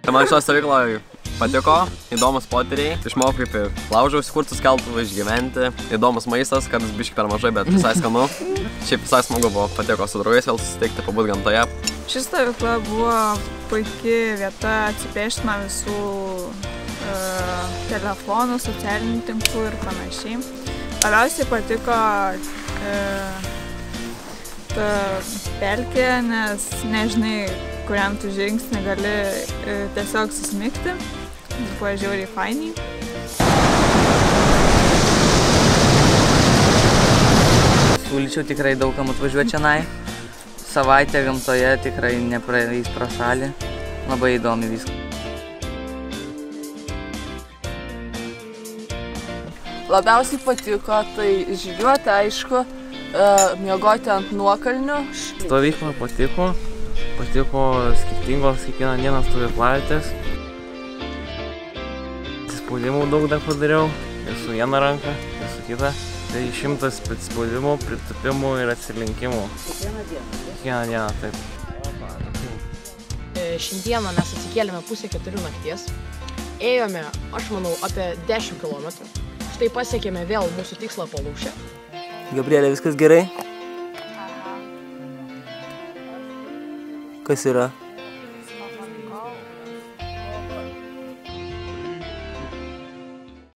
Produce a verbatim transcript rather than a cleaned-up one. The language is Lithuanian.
Man šios stovykloje patiko, įdomus potyriai, išmokau kaip laužiaus kurtus keltuvą išgyventi, įdomus maistas, kartais biški per mažai, bet visai skanu. Šiaip visai smagu buvo, patiko su draugais vėl susitikti, pabūt gamtoje. Ši stovykla buvo puikiai vieta atsiplėšti nuo visų uh, telefonų, socialinių tinklų ir panašiai. Labiausiai patiko uh, ta pelkė, nes nežinai, kuriam tu žingsnį gali uh, tiesiog susmigti. Buvo žiauriai fainiai. Siūlyčiau tikrai daugam atvažiuoti čionai. Savaitę gamtoje tikrai nepraeis pro šalį. Labai įdomi viskas. Labiausiai patiko tai žygiuoti, aišku, miegoti ant nuokalnių. Stovykla patiko. Patiko skirtingos kiekvieną dieną stovyklavietės. Atsispaudimų daug dar padariau, ir su viena ranka, ir su kita. Tai šimtas atsispaudimų, pritupimų ir atsilinkimų. Kiekvieną dieną? Kiekvieną dieną, taip. Šiandieną mes atsikėlėme pusę keturių nakties. Ėjome, aš manau, apie dešimt kilometrų. Štai pasiekėme vėl mūsų tikslą Palūšę. Gabrielė, viskas gerai? Kas yra?